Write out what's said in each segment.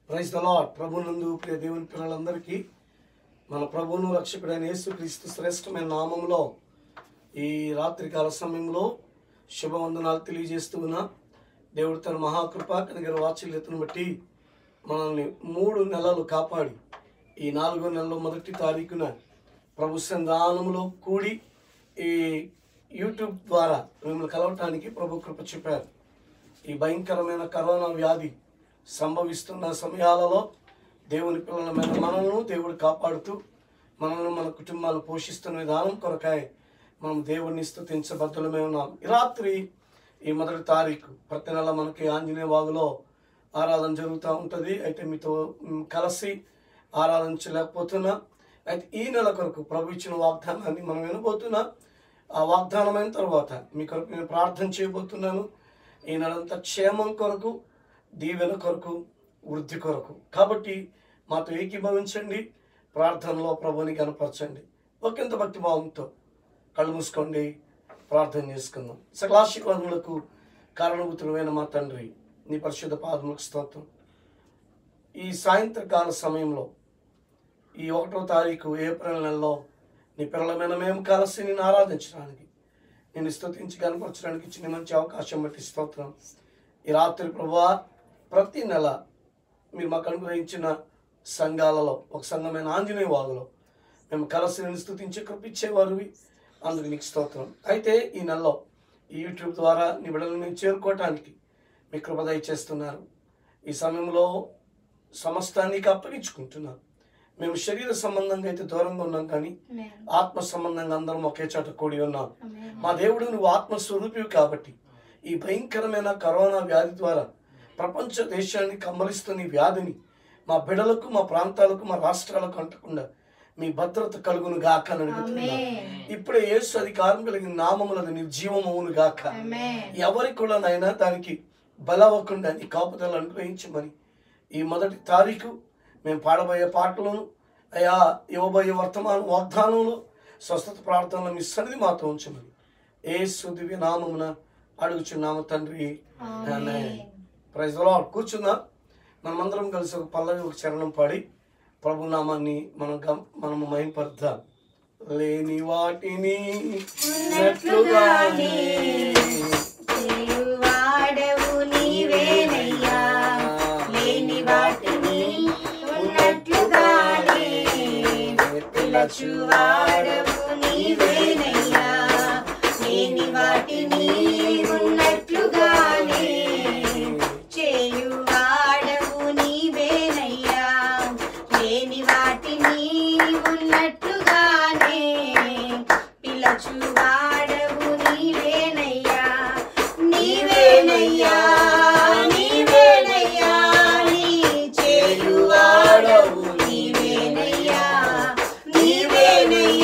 Praise the lord. ప్రభునందు ప్రియ దేవుని పిల్లలందరికీ మన ప్రభువును రక్షకుడైన యేసుక్రీస్తు శ్రేష్టమైన నామములో ఈ రాత్రికాల సమయంలో శుభవందనాలు తెలియజేస్తూ ఉన్నా. దేవుడు తన మహాకృప కనికర వాత్సల్యతను బట్టి మనల్ని 3 నెలలు కాపాడి ఈ 4వ నెలలో 1వ తారీఖున ప్రభు సంధానములో కూడి ఈ యూట్యూబ్ ద్వారా మిమ్మల్ని కలవటానికి ప్రభు కృప చూపారు. ఈ భయంకరమైన కరోనా వ్యాధి సంభవిస్తున్న సమయాలలో దేవుని పిల్లలమైన మనల్ని దేవుడు కాపాడుతూ మనల్ని మన కుటుంబాలు పోషిస్తున్న విధానం కొరకాయ మనం దేవుడిని స్తుతించబద్ధులమే ఉన్నాం. ఈ రాత్రి ఈ 1వ తారీఖు ప్రతి నెల మనకి ఆంజనేయ వాగులో ఆరాధన జరుగుతూ ఉంటుంది. అయితే మీతో కలిసి ఆరాధించలేకపోతున్నా. అయితే ఈ నెల కొరకు ప్రభు ఇచ్చిన వాగ్దానాన్ని మనం వినబోతున్నా. ఆ వాగ్దానమైన తర్వాత మీ కొరకు నేను ప్రార్థన చేయబోతున్నాను. ఈ నెలంతా క్షేమం కొరకు, దీవెన కొరకు, వృద్ధి కొరకు. కాబట్టి మాతో ఏకీభవించండి, ప్రార్థనలో ప్రభుని కనపరచండి. ఒకంత భక్తి భావంతో కళ్ళు మూసుకోండి, ప్రార్థన చేసుకుందాం. సకలాశీర్వాదములకు కారణభూతుడైన మా తండ్రి, నీ పరిశుద్ధ పాదములకు స్తోత్రం. ఈ సాయంత్రకాల సమయంలో ఈ 1వ తారీఖు ఏప్రిల్ నెలలో నీ పిల్లలమైన మేము కలిసి నేను ఆరాధించడానికి, నేను స్తుతించి కనపరచడానికి ఇచ్చిన మంచి అవకాశం బట్టి స్తోత్రం. ఈ రాత్రి ప్రభువా, ప్రతి నెల మీరు మాకు అనుగ్రహించిన సంఘాలలో ఒక సంఘమైన ఆంజనేయ వాగులో మేము కలిసి నేను స్తుతించి కృపించేవారివి, అందుకు నీకు స్తోత్రం. అయితే ఈ నెలలో ఈ యూట్యూబ్ ద్వారా నీ బిడ్డలను మేము చేరుకోవటానికి మీ కృప దయచేస్తున్నారు. ఈ సమయంలో సమస్తానికి అప్పగించుకుంటున్నాం. మేము శరీర సంబంధంగా అయితే దూరంగా ఉన్నాం, కానీ ఆత్మ సంబంధంగా అందరం ఒకే చోట కూడి ఉన్నాం. మా దేవుడు నువ్వు ఆత్మస్వరూపివి కాబట్టి ఈ భయంకరమైన కరోనా వ్యాధి ద్వారా ప్రపంచ దేశాన్ని కమ్మరిస్తున్న ఈ వ్యాధిని మా బిడలకు, మా ప్రాంతాలకు, మా రాష్ట్రాలకు అంటకుండా మీ భద్రత కలుగును గాక అని అడుగుతున్నా. ఇప్పుడే యేసు అధికారం కలిగిన నామములది నిర్జీవమవును గాక. ఎవరికి కూడా నైనా దానికి బలవ్వకుండా నీ కాపుదలు అనుగ్రహించమని ఈ 1వ తారీఖు మేము పాడబోయే పాటలను, అయా ఇవ్వబోయే వర్తమాన వాగ్దానంలో, స్వస్థత ప్రార్థనలో మీ సన్నిధి మాతో ఉంచమని యేసు దివ్య నామమున అడుగుచున్నాము తండ్రి. ఆమేన్. Praise the lord. కూర్చుందాం. మనమందరం కలిసి ఒక పల్లవి, ఒక చరణం పాడి ప్రభు నామాన్ని మనము మహింపరుద్దాం. లేని వాటిని ఉన్నట్లుగానే చేయువాడవు నీవేనయ్యా, లేని వాటిని ఉన్నట్లుగానే పిలచువాడవు నీవేనయ్యా, లేని వాటిని ఉన్నట్లుగానే చేయువాడవు నీవేనయ్యా, లేని వాటిని ఉన్నట్లుగానే పిలచువాడవు నీవేనయ్యా, నీవేనయ్యా, నీవేనయ్యా, నీ చేయువాడవు నీవేనయ్యా, నీవేనయ్యా.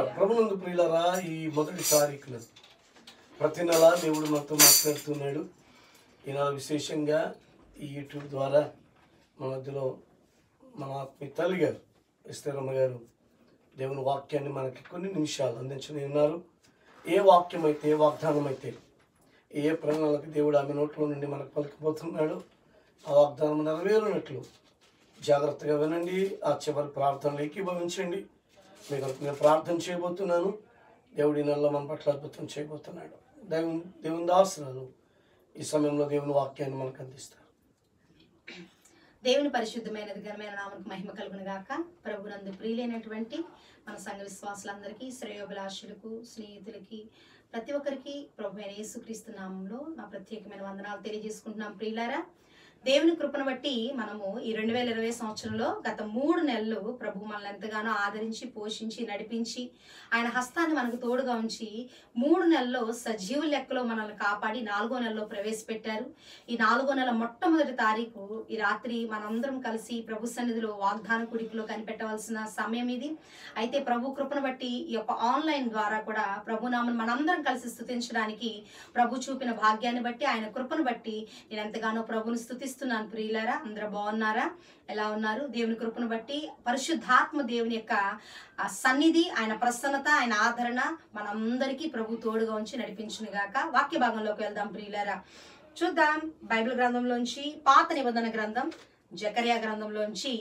ప్రభునందు ప్రియులారా, ఈ మొదటి తారీఖున ప్రతి నెల దేవుడు మనతో మాట్లాడుతున్నాడు. ఈనాడు విశేషంగా ఈ యూట్యూబ్ ద్వారా మన మధ్యలో మన ఆత్మీయ తల్లి గారు ఎస్తేరమ్మ గారు దేవుని వాక్యాన్ని మనకి కొన్ని నిమిషాలు అందించని ఉన్నారు. ఏ వాక్యం అయితే, ఏ వాగ్దానం అయితే, ఏ ప్రణాళిక దేవుడు ఆమె నోట్లో నుండి మనకు పలికిపోతున్నాడు, ఆ వాగ్దానం నెరవేరినట్లు జాగ్రత్తగా వినండి. ఆ చివరి ప్రార్థనలు ఏకీభవించండి. మీకు నేను ప్రార్థన చేయబోతున్నాను. దేవుడి నెలలో మన పట్ల అద్భుతం చేయబోతున్నాడు. దేవుని దాసురాలు ఈ సమయంలో దేవుని వాక్యాన్ని మనకు అందిస్తారు. దేవుని పరిశుద్ధమైనది ఘనమైన నామమునకు మహిమ కలుగును గాక. ప్రభునందు ప్రియులైనటువంటి మన సంఘ విశ్వాసులందరికీ, శ్రేయోభిలాషులకు, స్నేహితులకి, ప్రతి ఒక్కరికి ప్రభు అయిన యేసుక్రీస్తు నామంలో నా ప్రత్యేకమైన వందనాలు తెలియజేసుకుంటున్నాం. ప్రియులారా, దేవుని కృపను బట్టి మనము ఈ 2020 సంవత్సరంలో గత 3 నెలలు ప్రభు మనల్ని ఎంతగానో ఆదరించి, పోషించి, నడిపించి, ఆయన హస్తాన్ని మనకు తోడుగా ఉంచి 3 నెలల్లో సజీవ లెక్కలో మనల్ని కాపాడి 4వ నెలలో ప్రవేశపెట్టారు. ఈ 4వ నెల మొట్టమొదటి తారీఖు ఈ రాత్రి మనందరం కలిసి ప్రభు సన్నిధిలో వాగ్దాన కుడికిలో కనిపెట్టవలసిన సమయం ఇది. అయితే ప్రభు కృపను బట్టి ఈ యొక్క ఆన్లైన్ ద్వారా కూడా ప్రభునామను మనందరం కలిసి స్తుతించడానికి ప్రభు చూపిన భాగ్యాన్ని బట్టి, ఆయన కృపను బట్టి నేను ఎంతగానో ప్రభుని స్తుతిస్తున్నాను. ప్రియులారా, అందరూ బాగున్నారా? ఎలా ఉన్నారు? దేవుని కృపను బట్టి పరిశుద్ధాత్మ దేవుని యొక్క సన్నిధి, ఆయన ప్రసన్నత, ఆయన ఆదరణ మనందరికీ ప్రభు తోడుగా ఉంచి నడిపించును గాక. వాక్య భాగంలోకి వెళ్దాం ప్రియులారా. చూద్దాం బైబిల్ గ్రంథంలోంచి, పాత నిబంధన గ్రంథం జకర్యా గ్రంథంలోంచి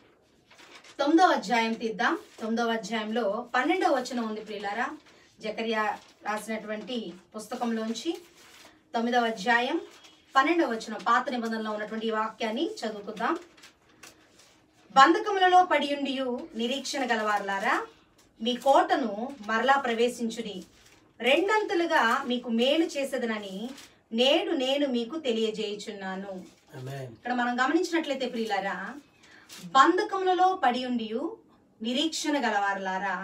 9వ అధ్యాయం తీద్దాం. 9వ అధ్యాయంలో 12వ వచనం ఉంది ప్రియులారా. జకర్యా రాసినటువంటి పుస్తకంలోంచి 9వ అధ్యాయం 12వ వచనం, పాత నిబంధనలో ఉన్నటువంటి ఈ వాక్యాన్ని చదువుకుందాం. బంధకములలో పడియుండియు నిరీక్షణ గలవారులారా, మీ కోటను మరలా ప్రవేశించుడి, రెండంతలుగా మీకు మేలు చేసేదనని నేడు నేను మీకు తెలియజేయుచున్నాను. ఇక్కడ మనం గమనించినట్లయితే ప్రియులారా, బంధకములలో పడియుండియు నిరీక్షణ గలవారులారా,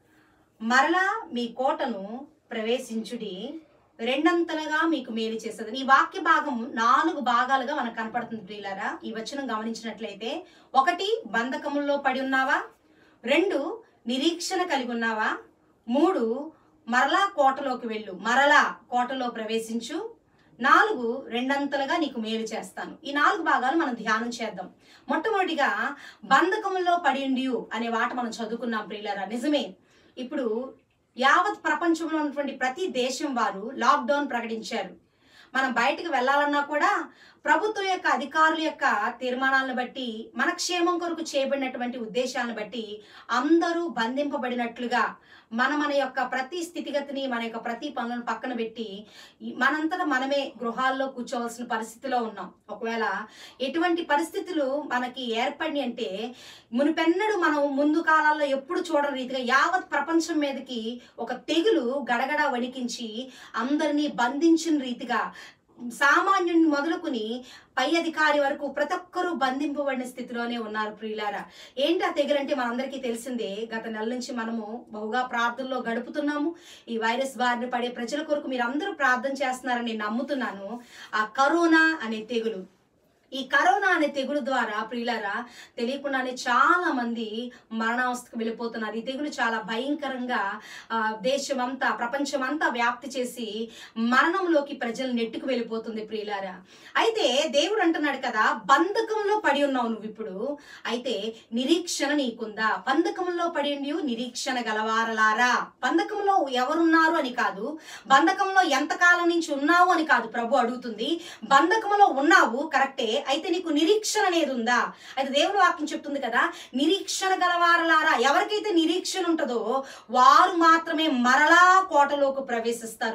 మరలా మీ కోటను ప్రవేశించుడి, రెండంతలుగా మీకు మేలు చేస్తుంది. ఈ వాక్య భాగం 4 భాగాలుగా మనకు కనపడుతుంది ప్రియులారా. ఈ వచనం గమనించినట్లయితే, 1 బంధకముల్లో పడి ఉన్నావా, 2 నిరీక్షణ కలిగి ఉన్నావా, 3 మరలా కోటలోకి వెళ్ళు, మరలా కోటలో ప్రవేశించు, 4 రెండంతలుగా నీకు మేలు చేస్తాను. ఈ 4 భాగాలు మనం ధ్యానం చేద్దాం. మొట్టమొదటిగా బంధకముల్లో పడిండియు అనే మాట మనం చదువుకున్నాం ప్రియులారా. నిజమే, ఇప్పుడు యావత్ ప్రపంచంలో ఉన్నటువంటి ప్రతి దేశం వారు లాక్డౌన్ ప్రకటించారు. మనం బయటకు వెళ్ళాలన్నా కూడా ప్రభుత్వం యొక్క అధికారుల యొక్క తీర్మానాలను బట్టి, మన క్షేమం కొరకు చేయబడినటువంటి ఉద్దేశాలను బట్టి అందరూ బంధింపబడినట్లుగా మన యొక్క ప్రతి స్థితిగతిని, మన యొక్క ప్రతి పనులను పక్కన పెట్టి మనంతటా మనమే గృహాల్లో కూర్చోవలసిన పరిస్థితిలో ఉన్నాం. ఒకవేళ ఎటువంటి పరిస్థితులు మనకి ఏర్పడి అంటే, మునిపెన్నడు మనం ముందు కాలాల్లో ఎప్పుడు చూడని రీతిగా యావత్ ప్రపంచం మీదకి ఒక తెగులు గడగడ వణికించి అందరినీ బంధించిన రీతిగా, సామాన్యుని మొదలుకుని పై అధికారి వరకు ప్రతి ఒక్కరూ బంధింపబడిన స్థితిలోనే ఉన్నారు ప్రియులారా. ఏంటి ఆ తెగులంటే మనందరికీ తెలిసిందే. గత నెల నుంచి మనము బహుగా ప్రార్థనలో గడుపుతున్నాము. ఈ వైరస్ బారిన పడే ప్రజల కొరకు మీరు అందరూ ప్రార్థన చేస్తున్నారని నేను నమ్ముతున్నాను. ఆ కరోనా అనే తెగులు, ఈ కరోనా అనే తెగులు ద్వారా ప్రియులారా తెలియకుండానే చాలా మంది మరణావస్థకు వెళ్ళిపోతున్నారు. ఈ తెగులు చాలా భయంకరంగా దేశమంతా, ప్రపంచమంతా వ్యాప్తి చేసి మరణంలోకి ప్రజలు నెట్టుకు వెళ్ళిపోతుంది ప్రియులారా. అయితే దేవుడు అంటున్నాడు కదా, బంధకంలో పడి ఉన్నావు నువ్వు ఇప్పుడు, అయితే నిరీక్షణ నీకుందా? బంధకంలో పడి నిరీక్షణ గలవారలారా. బంధకంలో ఎవరున్నారు అని కాదు, బంధకంలో ఎంతకాలం నుంచి ఉన్నావు అని కాదు ప్రభు అడుగుతుంది. బంధకంలో ఉన్నావు కరెక్టే, అయితే నీకు నిరీక్షణ అనేది ఉందా? అయితే దేవుని వాక్యం చెప్తుంది కదా, నిరీక్షణ గలవారలారా. ఎవరికైతే నిరీక్షణ ఉంటుందో వారు మాత్రమే మరలా కోటలోకి ప్రవేశిస్తారు.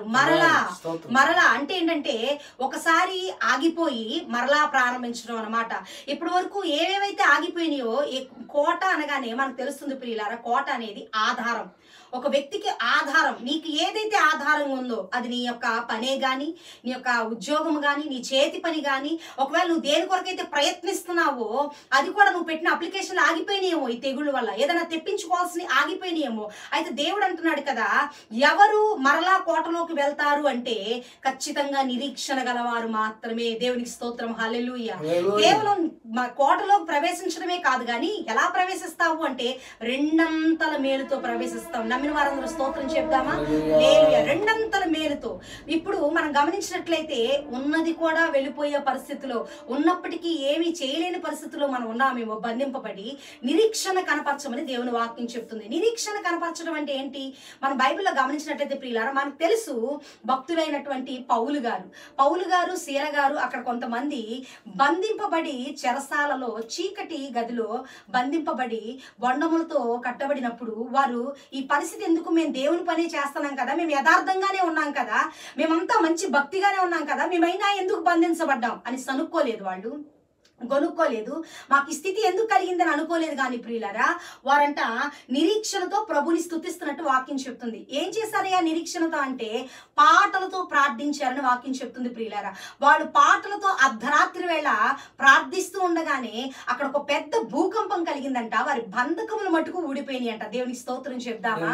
మరలా అంటే ఏంటంటే ఒకసారి ఆగిపోయి మరలా ప్రారంభించడం అన్నమాట. ఇప్పటి వరకు ఏవేవైతే ఆగిపోయినాయో, కోట అనగానే మనకు తెలుస్తుంది ప్రియులారా, కోట అనేది ఆధారం. ఒక వ్యక్తికి ఆధారం, నీకు ఏదైతే ఆధారం ఉందో అది నీ యొక్క పనే గాని, నీ యొక్క ఉద్యోగం గాని, నీ చేతి పని గాని, ఒకవేళ నువ్వు దేని కొరకైతే ప్రయత్నిస్తున్నావో అది కూడా నువ్వు పెట్టిన అప్లికేషన్లు ఆగిపోయినాయేమో, ఈ తెగుళ్ళ వల్ల ఏదైనా తెప్పించుకోవాల్సిన ఆగిపోయినాయేమో. అయితే దేవుడు అంటున్నాడు కదా, ఎవరు మరలా కోటలోకి వెళ్తారు అంటే ఖచ్చితంగా నిరీక్షణ గలవారు మాత్రమే. దేవునికి స్తోత్రం, హల్లెలూయా. కేవలం మా కోటలో ప్రవేశించడమే కాదు కానీ ఎలా ప్రవేశిస్తావు అంటే రెండంతల మేలుతో ప్రవేశిస్తాం. నమ్మిన వారందరూ స్తోత్రం చెప్దామా? హల్లెలూయా. రెండంతల మేలుతో. ఇప్పుడు మనం గమనించినట్లయితే ఉన్నది కూడా వెళ్ళిపోయే పరిస్థితిలో, ఉన్నప్పటికీ ఏమీ చేయలేని పరిస్థితిలో మనం ఉన్నామేమో బంధింపబడి నిరీక్షణ కనపరచమని దేవుని వాక్యం చెప్తుంది. నిరీక్షణ కనపరచడం అంటే ఏంటి? మనం బైబిల్లో గమనించినట్లయితే ప్రియులారా, మనకు తెలుసు భక్తులైనటువంటి పౌలు గారు సీల గారు అక్కడ కొంతమంది బంధింపబడి చెరసాలలో చీకటి గదిలో బంధింపబడి బొండములతో కట్టబడినప్పుడు వారు ఈ పరిస్థితి ఎందుకు, మేము దేవుని పని చేస్తున్నాం కదా, మేము యథార్థంగానే ఉన్నాం కదా, మేమంతా మంచి భక్తిగానే ఉన్నాం కదా, మేమైనా ఎందుకు బంధించబడ్డాం అని సనుక్కోలేదు, వాళ్ళు గొనుక్కోలేదు, మాకు ఈ స్థితి ఎందుకు కలిగిందని అనుకోలేదు. కానీ ప్రియులారా, వారంట నిరీక్షణతో ప్రభుని స్తుతిస్తున్నట్టు వాక్యం చెప్తుంది. ఏం చేశారయ్యా నిరీక్షణతో అంటే పాటలతో ప్రార్థించారని వాక్యం చెప్తుంది. ప్రియులారా, వాళ్ళు పాటలతో అర్ధరాత్రి వేళ ప్రార్థిస్తూ ఉండగానే అక్కడ ఒక పెద్ద భూకంపం కలిగిందంట. వారి బంధకములు మటుకు ఊడిపోయినాయి అంట. దేవునికి స్తోత్రం చెప్దామా?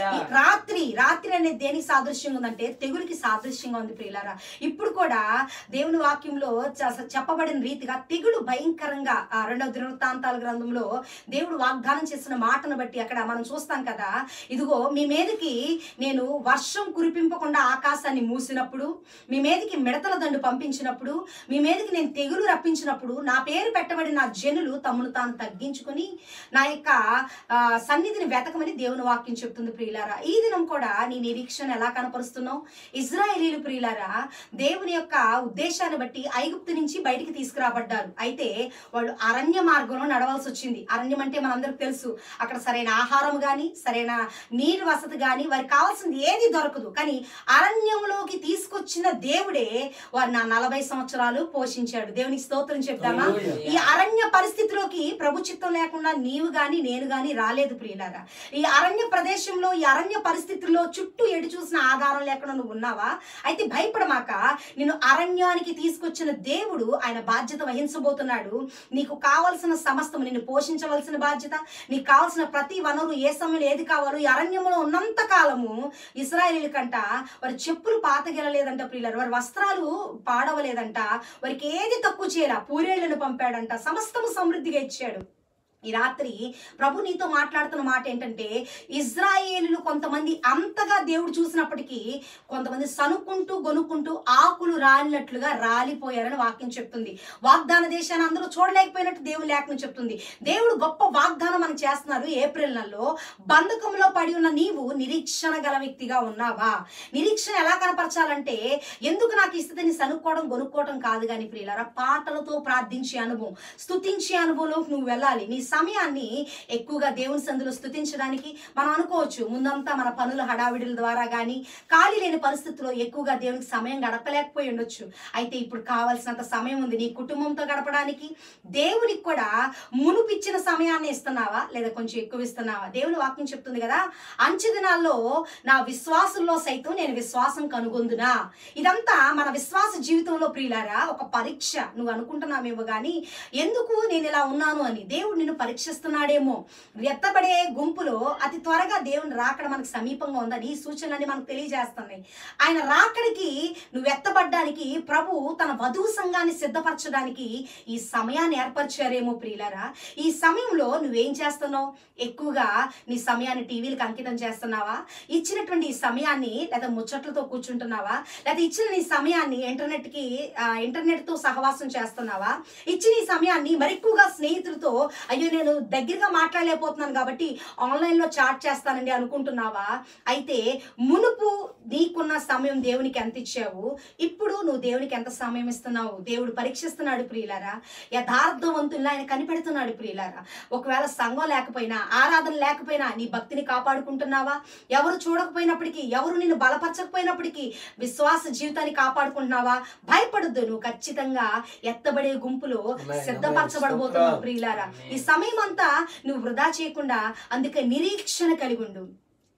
రాత్రి అనేది దేనికి సాదృశ్యంగా ఉందంటే తెగులుకి సాదృశ్యంగా ఉంది. ప్రియులారా, ఇప్పుడు కూడా దేవుని వాక్యంలో చెప్పబడిన రీతిగా తెగులు భయంకరంగా 2వ దినవృత్తాంతాల గ్రంథంలో దేవుడు వాగ్దానం చేసిన మాటను బట్టి అక్కడ మనం చూస్తాం కదా, ఇదిగో మీ మీదకి నేను వర్షం కురిపింపకుండా ఆకాశాన్ని మూసినప్పుడు, మీ మీదకి మిడతల దండు పంపించినప్పుడు, మీ మీదకి నేను తెగులు రప్పించినప్పుడు, నా పేరు పెట్టబడిన నా జనులు తమను తాను తగ్గించుకుని నా యొక్క సన్నిధిని వెతకమని దేవుని వాక్యం చెప్తుంది. ప్రియులారా, ఈ దినం కూడా నీ నిరీక్షణ ఎలా కనపరుస్తున్నావు? ఇజ్రాయేలీలు ప్రియులారా దేవుని యొక్క ఉద్దేశాన్ని బట్టి ఐగుప్తు నుంచి బయటికి తీసుకురాబడ్డారు. అయితే వాళ్ళు అరణ్య మార్గంలో నడవాల్సి వచ్చింది. అరణ్యం అంటే మనందరికి తెలుసు, అక్కడ సరైన ఆహారం గాని సరైన నీటి వసతి గాని వారికి కావాల్సింది ఏది దొరకదు. కానీ అరణ్యంలోకి తీసుకొచ్చిన దేవుడే వారిని 40 సంవత్సరాలు పోషించాడు. దేవునికి స్తోత్రం చెప్తామా? ఈ అరణ్య పరిస్థితిలోకి ప్రభు చిత్తం లేకుండా నీవు గాని నేను గాని రాలేదు ప్రియులారా. ఈ అరణ్య ప్రదేశంలో, ఈ అరణ్య పరిస్థితుల్లో చుట్టూ ఎటు చూసిన ఆధారం లేకుండా నువ్వు ఉన్నావా? అయితే భయపడమాక, నిన్ను అరణ్యానికి తీసుకొచ్చిన దేవుడు ఆయన బాధ్యత వహించబోతున్నాడు. నీకు కావలసిన సమస్తం, నిన్ను పోషించవలసిన బాధ్యత, నీకు కావాల్సిన ప్రతి వనరు ఏ సమయంలో ఏది కావాలో, ఈ అరణ్యంలో ఉన్నంత కాలము ఇశ్రాయేలీల కంట వారి చెప్పులు పాతగెలలేదంట ప్రియులారా, వారి వస్త్రాలు పాడవలేదంట, వారికి ఏది తక్కువ చేయాల, పూరేళ్లను పంపాడంట, సమస్తము సమృద్ధిగా ఇచ్చాడు. ఈ రాత్రి ప్రభు నీతో మాట్లాడుతున్న మాట ఏంటంటే, ఇజ్రాయేలులు కొంతమంది అంతగా దేవుడు చూసినప్పటికీ కొంతమంది సనుక్కుంటూ గొనుక్కుంటూ ఆకులు రాలినట్లుగా రాలిపోయారని వాక్యం చెప్తుంది. వాగ్దాన దేశాన్ని అందరూ చూడలేకపోయినట్టు దేవుని లేఖనం చెప్తుంది. దేవుడు గొప్ప వాగ్దానం మనకు చేస్తున్నారు. ఏప్రిల్ నెలలో బంధకంలో పడి ఉన్న నీవు నిరీక్షణ గల వ్యక్తిగా ఉన్నావా? నిరీక్షణ ఎలా కనపరచాలంటే, ఎందుకు నాకు ఈ స్థితిని సనుక్కోవడం గొనుక్కోవడం కాదు కానీ ప్రియులారా, పాటలతో ప్రార్థించే అనుభవం, స్తుతించే అనుభవంలోకి నువ్వు వెళ్ళాలి. నీ సమయాన్ని ఎక్కువగా దేవుని సందులో స్తుతించడానికి మనం అనుకోవచ్చు, ముందంతా మన పనుల హడావిడుల ద్వారా కానీ ఖాళీ లేని పరిస్థితుల్లో ఎక్కువగా దేవునికి సమయం గడపలేకపోయి ఉండొచ్చు. అయితే ఇప్పుడు కావాల్సినంత సమయం ఉంది నీ కుటుంబంతో గడపడానికి. దేవునికి కూడా మునుపిచ్చిన సమయాన్ని ఇస్తున్నావా లేదా కొంచెం ఎక్కువ ఇస్తున్నావా? దేవుని వాక్యం చెప్తుంది కదా, అంచె దినాల్లో నా విశ్వాసుల్లో సైతం నేను విశ్వాసం కనుగొందునా. ఇదంతా మన విశ్వాస జీవితంలో ప్రియులారా ఒక పరీక్ష. నువ్వు అనుకుంటున్నామేమో కానీ ఎందుకు నేను ఇలా ఉన్నాను అని దేవుడు నిన్ను పరీక్షిస్తున్నాడేమో. ఎత్తబడే గుంపులో అతి త్వరగా దేవుని రాకడ మనకు సమీపంగా ఉందని ఈ సూచనలన్నీ మనకు తెలియజేస్తున్నాయి. ఆయన రాకడికి నువ్వు ఎత్తబడ్డానికి ప్రభు తన వధువు సంఘాన్ని సిద్ధపరచడానికి ఈ సమయాన్ని ఏర్పరిచారేమో ప్రియులారా. ఈ సమయంలో నువ్వేం చేస్తున్నావు? ఎక్కువగా నీ సమయాన్ని టీవీలకు అంకితం చేస్తున్నావా? ఇచ్చినటువంటి ఈ సమయాన్ని లేదా ముచ్చట్లతో కూర్చుంటున్నావా? లేదా ఇచ్చిన నీ సమయాన్ని ఇంటర్నెట్తో సహవాసం చేస్తున్నావా? ఇచ్చిన ఈ సమయాన్ని మరెక్కువగా స్నేహితులతో, అయ్యో నేను దగ్గరగా మాట్లాడలేకపోతున్నాను కాబట్టి ఆన్లైన్లో చాట్ చేస్తానండి అనుకుంటున్నావా? అయితే మునుపు నీకున్న సమయం దేవునికి ఎంత ఇచ్చావు, ఇప్పుడు నువ్వు దేవునికి ఎంత సమయం ఇస్తున్నావు? దేవుడు పరీక్షిస్తున్నాడు ప్రియులారా. యథార్థవంతుల్ని ఆయన కనిపెడుతున్నాడు ప్రియులారా. ఒకవేళ సంఘం లేకపోయినా, ఆరాధన లేకపోయినా నీ భక్తిని కాపాడుకుంటున్నావా? ఎవరు చూడకపోయినప్పటికీ, ఎవరు నిన్ను బలపరచకపోయినప్పటికీ విశ్వాస జీవితాన్ని కాపాడుకుంటున్నావా? భయపడొద్దు, నువ్వు ఖచ్చితంగా ఎత్తబడే గుంపులో సిద్ధపరచబడబోతున్నావు ప్రియులారా. ఈ సమయం అంతా నువ్వు వృధా చేయకుండా అందుకే నిరీక్షణ కలిగి ఉండు.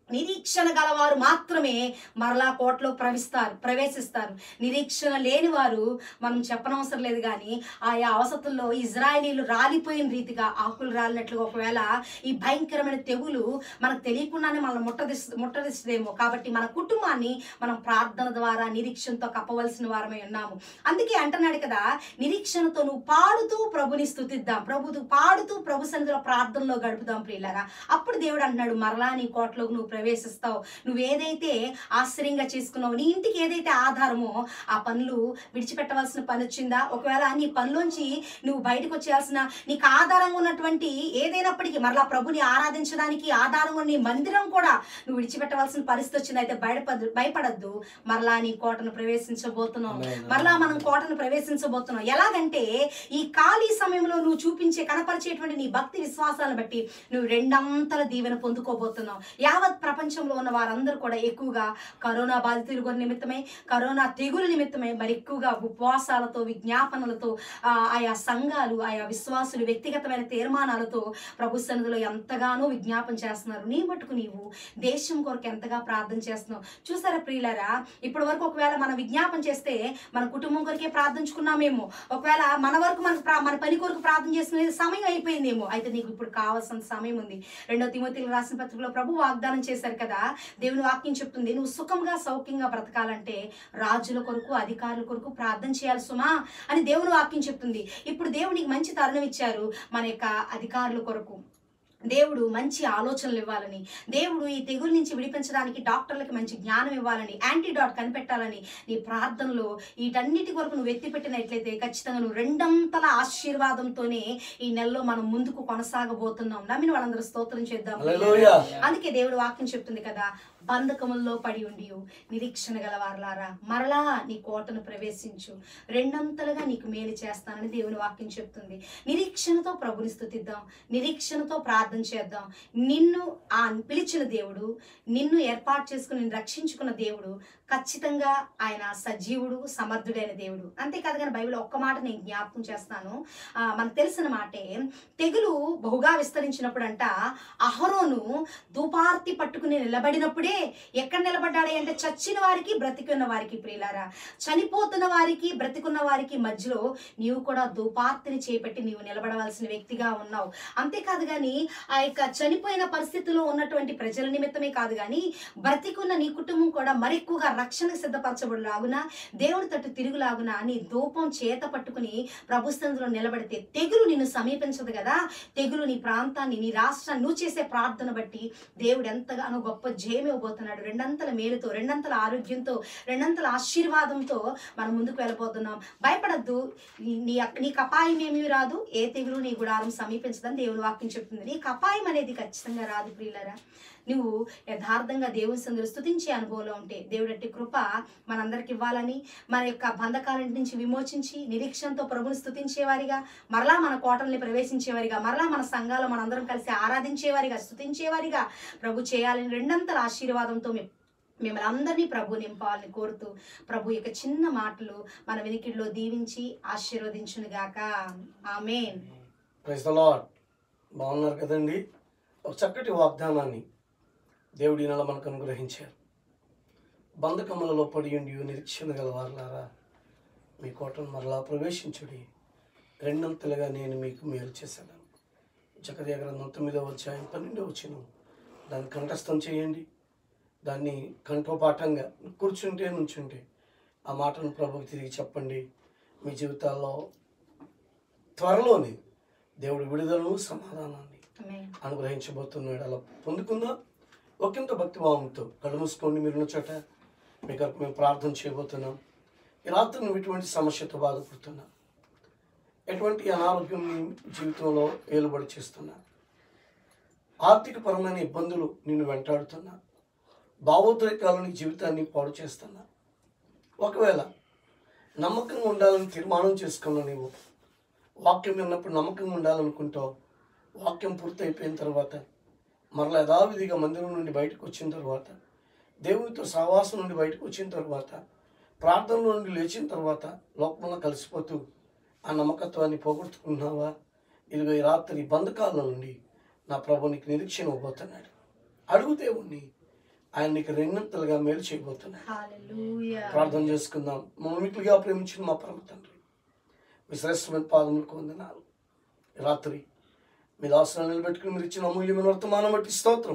నిరీక్షణ గలవారు మాత్రమే మరలా కోటలో ప్రవేశిస్తారు. నిరీక్షణ లేని వారు మనం చెప్పనవసరం లేదు. కానీ ఆయా అవసరంలో ఇజ్రాయేలీలు రాలిపోయిన రీతిగా ఆకులు రాలినట్లుగా ఒకవేళ ఈ భయంకరమైన తెగులు మనకు తెలియకుండానే మనం ముట్టదిస్తుందేమో. కాబట్టి మన కుటుంబాన్ని మనం ప్రార్థన ద్వారా నిరీక్షణతో కప్పవలసిన వారమై ఉన్నాము. అందుకే అంటున్నాడు కదా, నిరీక్షణతో నువ్వు పాడుతూ ప్రభుని స్తుతిద్దాం, పాడుతూ ప్రభు సన్నిధిలో ప్రార్థనలో గడుపుదాం ప్రియులారా. అప్పుడు దేవుడు అంటున్నాడు, మరలా నీ కోటలోకి నువ్వు ప్రవేశిస్తావు. నువ్వు ఏదైతే ఆశ్చర్యంగా చేసుకున్నావు, నీ ఇంటికి ఏదైతే ఆధారమో ఆ పనులు విడిచిపెట్టవలసిన పని వచ్చిందా? ఒకవేళ నీ పనిలోంచి నువ్వు బయటకు వచ్చేయాల్సిన, నీకు ఆధారంగా ఉన్నటువంటి ఏదైనప్పటికీ మరలా ప్రభుని ఆరాధించడానికి ఆధారంగా నీ మందిరం కూడా నువ్వు విడిచిపెట్టవలసిన పరిస్థితి వచ్చింది. అయితే భయపడద్దు, మరలా నీ కోటను ప్రవేశించబోతున్నాం. మరలా మనం కోటను ప్రవేశించబోతున్నాం. ఎలాగంటే ఈ ఖాళీ సమయంలో నువ్వు కనపరిచేటువంటి నీ భక్తి విశ్వాసాలను బట్టి నువ్వు రెండంతల దీవెన పొందుకోబోతున్నావు. యావత్ ప్రపంచంలో ఉన్న వారందరూ కూడా ఎక్కువగా కరోనా బాధితుల నిమిత్తమై, కరోనా తెగులు నిమిత్తమై మరి ఎక్కువగా ఉపవాసాలతో, విజ్ఞాపనలతో, ఆయా సంఘాలు, ఆయా విశ్వాసులు వ్యక్తిగతమైన తీర్మానాలతో ప్రభు సన్నిధిలో ఎంతగానో విజ్ఞాపన చేస్తున్నారు. నీ మటుకు నీవు దేశం కొరకు ఎంతగా ప్రార్థన చేస్తున్నావు. చూసారా ప్రియులారా, ఇప్పటి వరకు ఒకవేళ మనం విజ్ఞాపన చేస్తే మన కుటుంబం కొరకే ప్రార్థించుకున్నామేమో, ఒకవేళ మన వరకు మన పని కొరకు ప్రార్థన చేసుకునేది సమయం అయిపోయిందేమో. అయితే నీకు ఇప్పుడు కావాల్సిన సమయం ఉంది. 2 తిమోతికి రాసిన పత్రికలో ప్రభు వాగ్దానం చేశారు కదా, దేవుని వాక్యం చెప్తుంది, నువ్వు సుఖంగా సౌఖ్యంగా బ్రతకాలంటే రాజుల కొరకు, అధికారుల కొరకు ప్రార్థన చేయాలి సుమా అని దేవుని వాక్యం చెప్తుంది. ఇప్పుడు దేవునికి మంచి తరుణం ఇచ్చారు మన యొక్క అధికారుల కొరకు. దేవుడు మంచి ఆలోచనలు ఇవ్వాలని, దేవుడు ఈ తెగుల నుంచి విడిపించడానికి డాక్టర్లకు మంచి జ్ఞానం ఇవ్వాలని, యాంటీడాట్ కనిపెట్టాలని నీ ప్రార్థనలో వీటన్నిటి కొరకు నువ్వు ఎత్తిపెట్టినట్లయితే ఖచ్చితంగా నువ్వు రెండంతల ఆశీర్వాదంతోనే ఈ నెలలో మనం ముందుకు కొనసాగబోతున్నాం. నమ్మిన వాళ్ళందరూ స్తోత్రం చేద్దాం. అందుకే దేవుడు వాక్యం చెప్తుంది కదా, బంధకముల్లో పడి ఉండి నిరీక్షణ గలవారులారా మరలా నీ కోటను ప్రవేశించు, రెండంతలుగా నీకు మేలు చేస్తానని దేవుని వాక్యం చెప్తుంది. నిరీక్షణతో ప్రభుని స్తుతిద్దాం, నిరీక్షణతో ప్రార్థన చేద్దాం. నిన్ను పిలిచిన దేవుడు, నిన్ను ఏర్పాటు చేసుకుని రక్షించుకున్న దేవుడు ఖచ్చితంగా ఆయన సజీవుడు, సమర్థుడైన దేవుడు. అంతేకాదు కానీ బైబిల్ ఒక్క మాట నేను జ్ఞాపకం చేస్తాను. మనకు తెలిసిన మాటే, తెగులు బహుగా విస్తరించినప్పుడు అంట అహరోను ధూపార్తి పట్టుకుని నిలబడినప్పుడే, ఎక్కడ నిలబడ్డాడే అంటే చచ్చిన వారికి బ్రతికున్న వారికి, ప్రియులారా చనిపోతున్న వారికి బ్రతికున్న వారికి మధ్యలో నీవు కూడా ధూపార్తిని చేపట్టి నీవు నిలబడవలసిన వ్యక్తిగా ఉన్నావు. అంతేకాదు కానీ ఆ యొక్క చనిపోయిన పరిస్థితిలో ఉన్నటువంటి ప్రజల నిమిత్తమే కాదు కానీ బ్రతికున్న నీ కుటుంబం కూడా మరెక్కువగా రక్షణకు సిద్ధపరచబడులాగున, దేవుడి తట్టు తిరుగులాగున నీ ధూపం చేత పట్టుకుని ప్రభు సన్నిధిలో నిలబడితే తెగులు నిన్ను సమీపించదు కదా. తెగులు నీ ప్రాంతాన్ని, నీ రాష్ట్రాన్ని నువ్వు చేసే ప్రార్థన బట్టి దేవుడు ఎంతగానో గొప్ప జయం ఇవ్వబోతున్నాడు. రెండంతల మేలుతో, రెండంతల ఆరోగ్యంతో, రెండంతల ఆశీర్వాదంతో మనం ముందుకు వెళ్ళబోతున్నాం. భయపడద్దు, నీకు అపాయం ఏమీ రాదు, ఏ తెగులు నీ గుడారం సమీపించదని దేవుని వాక్యం చెప్తుంది. నీకు అపాయం అనేది ఖచ్చితంగా రాదు ప్రియులరా. నువ్వు యథార్థంగా దేవుని సందులో స్తుతించే అనుభవంలో ఉంటే దేవుడి అట్టి కృప మనందరికి ఇవ్వాలని, మన యొక్క బంధకాల నుంచి విమోచించి నిరీక్షణతో ప్రభుని స్తుతించేవారిగా, మరలా మన కోటల్ని ప్రవేశించేవారిగా, మరలా మన సంఘాలు మనందరం కలిసి ఆరాధించేవారిగా, స్తుతించేవారిగా ప్రభు చేయాలని రెండంతల ఆశీర్వాదంతో మిమ్మల్ని అందరినీ ప్రభు నింపాలని కోరుతూ ప్రభు యొక్క చిన్న మాటలు మన వినికిడిలో దీవించి ఆశీర్వదించునుగాక. ఆమేన్. Praise the lord. బాగున్నారు కదండి. ఒక చక్కటి వాగ్దానాన్ని దేవుడి నెల మనకు అనుగ్రహించారు. బంధకములలో పడి ఉండి నిరీక్షణ గలవారులారా మీ కోటను మరలా ప్రవేశించుడి, రెండంతలుగా నేను మీకు మేలు చేశాను. జకర్యా గ్రంథం 9వ అధ్యాయం 12వ వచనం. దాన్ని కంఠస్థం చేయండి. దాన్ని కంఠోపాఠంగా కూర్చుంటే నుంచుంటే ఆ మాటను ప్రభుకి తిరిగి చెప్పండి. మీ జీవితాల్లో త్వరలోనే దేవుడు విడుదలను, సమాధానాన్ని అనుగ్రహించబోతున్నాడు. అలా పొందుకుందాం. ఒకంత భక్తిభావంతో కళ్ళు మూసుకోండి. మీరున్న చోట మీ కొరకు మేము ప్రార్థన చేయబోతున్నాం. ఈ రాత్రి నువ్వు ఎటువంటి సమస్యతో బాధపడుతున్నా, ఎటువంటి అనారోగ్యం నీ జీవితంలో ఏలుబడి చేస్తున్నా, ఆర్థిక పరమైన ఇబ్బందులు నిన్ను వెంటాడుతున్నా, భావోద్రేకాలు నీ జీవితాన్ని పాడు చేస్తున్నా, ఒకవేళ నమ్మకంగా ఉండాలని తీర్మానం చేసుకున్నా, నీవు వాక్యం విన్నప్పుడు నమ్మకంగా ఉండాలనుకుంటావు, వాక్యం పూర్తయిపోయిన తర్వాత మరలా యథావిధిగా మందిరం నుండి బయటకు వచ్చిన తర్వాత, దేవునితో సహవాసం నుండి బయటకు వచ్చిన తర్వాత, ప్రార్థనలో నుండి లేచిన తర్వాత లోకంలో కలిసిపోతూ ఆ నమ్మకత్వాన్ని పోగొట్టుకున్నావా? ఇదిగో ఈ రాత్రి బంధకాల నుండి నా ప్రభు నీకు నిరీక్షణ ఇవ్వబోతున్నాడు. అడుగు దేవుణ్ణి, ఆయన నీకు రెండంతలుగా మేలు చేయబోతున్నాడు. హల్లెలూయా. ప్రార్థన చేసుకుందాం. మమ్మల్నిగా ప్రేమించిన మా పరమ తండ్రి, మీ శ్రేష్టమైన పాదములకు వందనాలు. రాత్రి మీ దాసులను నిలబెట్టుకుని మీరు ఇచ్చిన అమూల్యమైన వర్తమానం బట్టి స్తోత్రం.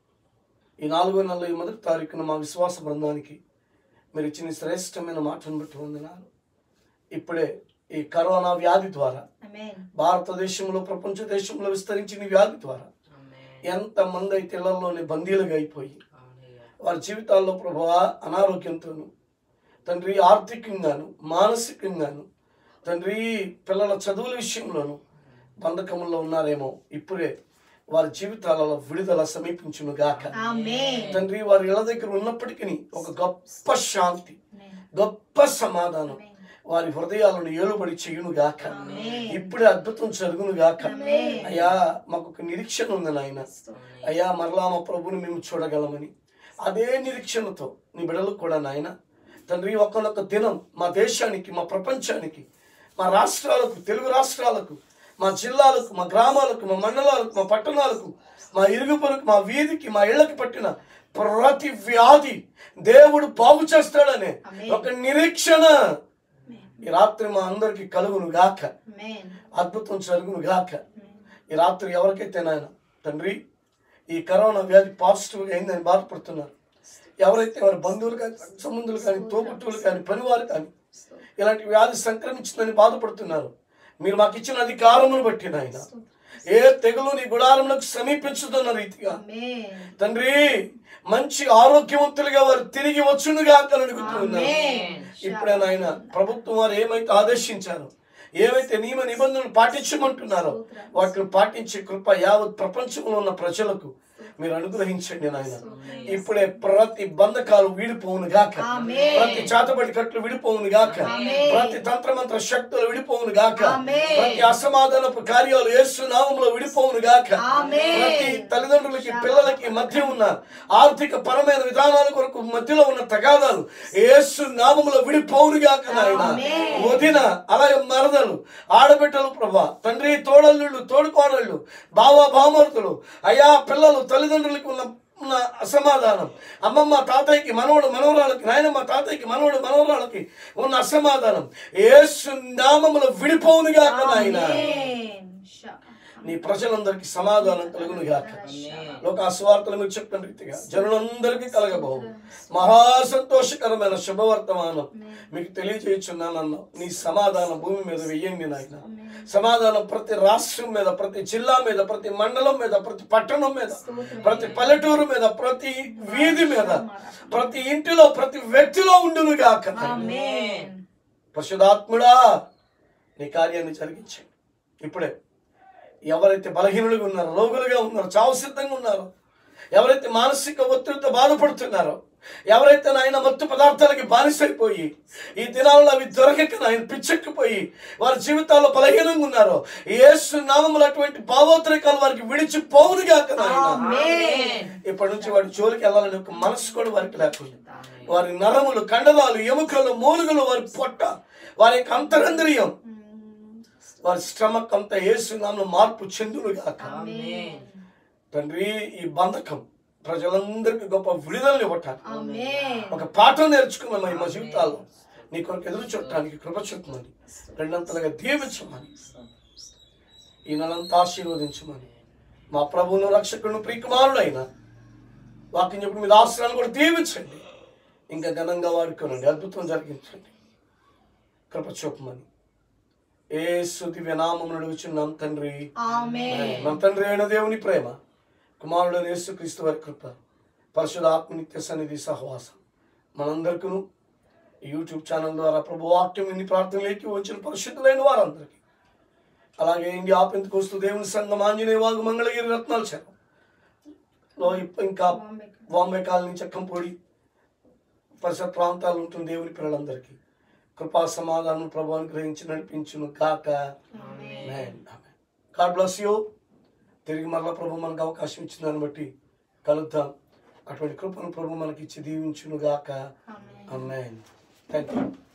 ఈ 4వ నెల 1వ తారీఖున మా విశ్వాస బృందానికి మీరు ఇచ్చిన శ్రేష్టమైన మాటను బట్టి వందనాలు. ఇప్పుడే ఈ కరోనా వ్యాధి ద్వారా భారతదేశంలో ప్రపంచ దేశంలో విస్తరించిన వ్యాధి ద్వారా ఎంతమంది అయితే ఇళ్లలోనే బందీలుగా అయిపోయి వారి జీవితాల్లో ప్రభువా అనారోగ్యంతోను తండ్రి, ఆర్థికంగాను మానసికంగాను తండ్రి, పిల్లల చదువుల విషయంలోను బంధకముల్లో ఉన్నారేమో, ఇప్పుడే వారి జీవితాలలో విడుదల సమీపించును గాక తండ్రి. వారి ఇళ్ల దగ్గర ఉన్నప్పటికీ ఒక గొప్ప శాంతి, గొప్ప సమాధానం వారి హృదయాలను ఏలుబడి చేయును గాక. ఇప్పుడే అద్భుతం జరుగును గాక. అయ్యా మాకు ఒక నిరీక్షణ ఉంది నాయన. అయ్యా మరలా మా ప్రభుని మేము చూడగలమని అదే నిరీక్షణతో నీ బిడ్డలకు కూడా నాయన తండ్రి, ఒకనొక దినం మా దేశానికి, మా ప్రపంచానికి, మా రాష్ట్రాలకు, తెలుగు రాష్ట్రాలకు, మా జిల్లాలకు, మా గ్రామాలకు, మా మండలాలకు, మా పట్టణాలకు, మా ఇరుగు పొరుగు, మా వీధికి, మా ఇళ్లకి పట్టిన ప్రతి వ్యాధి దేవుడు బాగు చేస్తాడనే ఒక నిరీక్షణ ఈ రాత్రి మా అందరికి కలుగును గాక. అద్భుతం జరుగును గాక. ఈ రాత్రి ఎవరికైతే నాయన తండ్రి ఈ కరోనా వ్యాధి పాజిటివ్గా అయిందని బాధపడుతున్నారు, ఎవరైతే వారి బంధువులు కానీ, సంబంధులు కానీ, తోబుట్టువులు కానీ, పనివారు కానీ ఇలాంటి వ్యాధి సంక్రమించిందని బాధపడుతున్నారు, మీరు మాకు ఇచ్చిన అధికారమును బట్టి నాయన ఏ తెగులు నీ గుడారములకు సమీపించుతున్న రీతిగా తండ్రి మంచి ఆరోగ్యవంతులుగా వారు తిరిగి వచ్చునుగా అడుగుతున్నారు. ఇప్పుడే నాయన ప్రభుత్వం వారు ఏమైతే ఆదేశించారో, ఏవైతే నియమ నిబంధనలు పాటించమంటున్నారో వాటిని పాటించే కృప యావత్ ప్రపంచంలో ఉన్న ప్రజలకు మీరు అనుగ్రహించండి నాయన. ఇప్పుడే ప్రతి బంధకాలు విడిపోవును గాక, ప్రతి చాతబడి కట్లు విడిపోవును గాక, ప్రతి తంత్రమంత్ర శక్తులు విడిపోవును గాక, ప్రతి అసమాధానపు కార్యాలు యేసు నామములో విడిపోవును గాక, ప్రతి తల్లిదండ్రులకి పిల్లలకి మధ్య ఉన్న ఆర్థిక పరమైన విధానాల కొరకు మధ్యలో ఉన్న తగాదాలు యేసు నామములో విడిపోవును గాక నాయన. వదిన అలాగే మరదలు, ఆడబిడ్డలు ప్రభా తండ్రి, తోడల్లుళ్ళు, తోడుకోడళ్ళు, బావా బామర్తులు, అయ్యా పిల్లలు, తల్లిదండ్రులకు ఉన్న అసమాధానం, అమ్మమ్మ తాతయ్యకి మనవడు మనవరాలకి, నాయనమ్మ తాతయ్యకి మనవడు మనవరాలకి ఉన్న అసమాధానం యేసు నామములో విడిపోవును గాక నాయన. నీ ప్రజలందరికీ సమాధానం కలుగును గాక. లోక సువార్తలు మీరు చెప్పిన రీతిగా జనులందరికీ కలగబోవు మహా సంతోషకరమైన శుభవర్తమానం మీకు తెలియజేయుచున్నానన్నా. నీ సమాధానం భూమి మీద వెయ్యండి నాయన. సమాధానం ప్రతి రాష్ట్రం మీద, ప్రతి జిల్లా మీద, ప్రతి మండలం మీద, ప్రతి పట్టణం మీద, ప్రతి పల్లెటూరు మీద, ప్రతి వీధి మీద, ప్రతి ఇంటిలో, ప్రతి వ్యక్తిలో ఉండును గాక. పరిశుద్ధాత్ముడా నీ కార్యాన్ని జరిగించండి. ఇప్పుడే ఎవరైతే బలహీనులుగా ఉన్నారో, రోగులుగా ఉన్నారో, చావు సిద్ధంగా ఉన్నారో, ఎవరైతే మానసిక ఒత్తిడితో బాధపడుతున్నారో, ఎవరైతే నాయన మత్తు పదార్థాలకి బానిసైపోయి ఈ దినాల్లో అవి దొరకక నాయన పిచ్చెక్కిపోయి వారి జీవితాల్లో బలహీనంగా ఉన్నారో, యేసు నామములో అటువంటి భావోద్రేకాలు వారికి విడిచిపోవును గాక నాయన. ఇప్పటి నుంచి వాడి జోలికి వెళ్ళాలని ఒక మనసు కూడా వారికి లేకుండా, వారి నరములు, కండరాలు, ఎముకలు, మూలుగులు, వారి పొట్ట, వారి యొక్క అంతరంద్రియం, వారి స్టమక్ అంతా యేసు నామములో మార్పు చెందును గాక తండ్రి. ఈ బంధకం ప్రజలందరికీ గొప్ప విడుదలను ఇవ్వటానికి ఒక పాఠం నేర్చుకున్నామని మా జీవితాల్లో నీ కొరకు ఎదురు చూడటానికి కృప చూపమని, రెండంతలుగా దీవించమని, ఈ నెలంతా ఆశీర్వదించమని, మా ప్రభువును రక్షకులను ప్రియకుమారుడైన వాక్యం చెప్పిన మీద ఆశ్రయాలు కూడా దీవించండి, ఇంకా ఘనంగా వాడుకోనండి, అద్భుతం జరిగించండి, కృప చూపమని యేసు దివ్య నామమున అడుగుచున్నాం తండ్రి. మన తండ్రి అయిన దేవుని ప్రేమ, కుమారుడు యేసుక్రీస్తు వారి కృప, పరిశుద్ధాత్మ నిత్య సన్నిధి సహవాసం మనందరికీ యూట్యూబ్ ఛానల్ ద్వారా ప్రభు వాక్యం ఇన్ని ప్రార్థనలేకి వచ్చిన పరిశుద్ధులైన వారందరికీ, అలాగే ఇండియా పెంతెకోస్తు దేవుని సంఘం ఆంజనేయ వాగు మంగళగిరి రత్నాల చెరువులో, ఇంకా బాంబే కాలనీ, చక్కంపూడి పరిసర ప్రాంతాలు ఉంటుంది దేవుని పిల్లలందరికీ కృపా సమాధానం ప్రభు అనుగ్రహించి నడిపించును గాక. God bless you. తిరిగి మరలా ప్రభు మనకు అవకాశం ఇచ్చిన దాన్ని బట్టి కలుద్దాం. అటువంటి కృపను ప్రభు మనకి ఇచ్చి దీవించును గాక. ఆమేన్. థాంక్యూ.